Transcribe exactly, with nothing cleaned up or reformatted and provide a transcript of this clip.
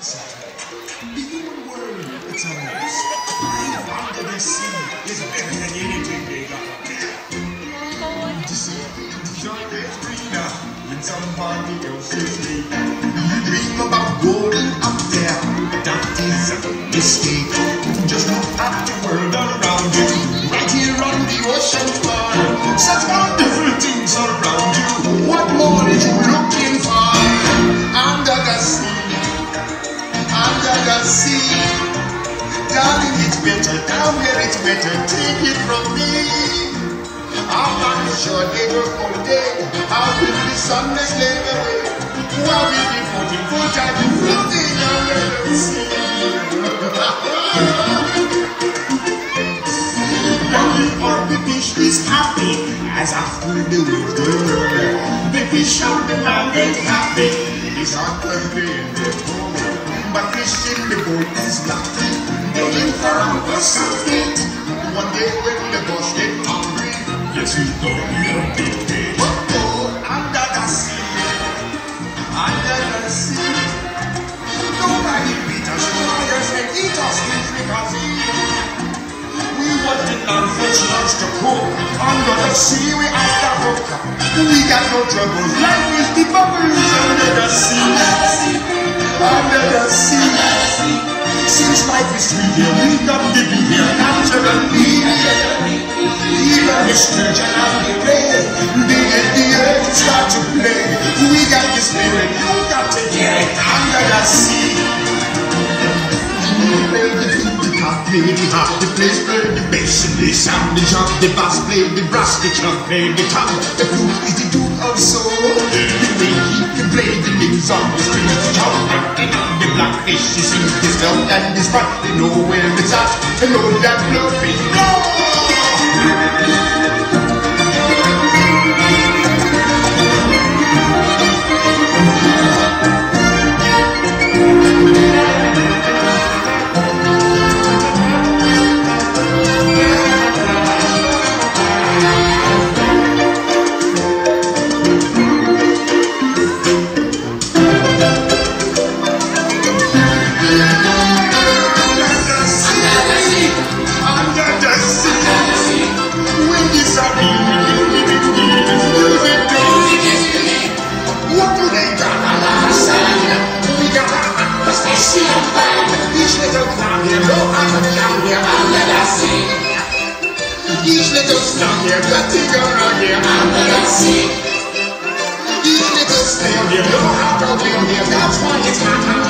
The human world, it's a mess. Life under the sea is better than anything they got up there. To see the joy is greener when somebody else is leaving. You dream about going up there, that is a mistake. Just look at the world around you, right here on the ocean floor. Such wonderful things around you. What more is you looking for? Under the sea. Under the sea, darling, it's better down here, it's better, take it from me. I'm on the shore, they work all day, out with the sun they slave away. While we be floating full time, floating under the sea. Only for the fish is happy, as after the waves go roll. The fish on the land ain't happy, it's not plenty in the home. But fish in the boat is lucky, going for a bus of it. One day when the bush get hungry, yes, we go here big day. Oh, under the sea, under the sea. Nobody beat us, fires and eat us in fricassee. We want the non-fish lunch to cook. Under the sea we have to hook. We got no troubles, life is the bubbles under the sea. Under the sea, since life is sweet here, we got to be here naturally. Even the sturgeon and the ray, the Indians start to play. We got the spirit, you got to hear it under the sea. Play the flute, the top, play the harp, the bass, play the bass, and the sound, the jump, the bass, play the brass, the chunk, play the top. The flute is the tune of soul. The way he can play the names on the strings, the chop, and the blackfish, he sings his belt and his front. They know where it's at, they know that love is blow. Each little snow here, got to go around here under the sea. Each little snail here, know how to win here, that's why it's hot.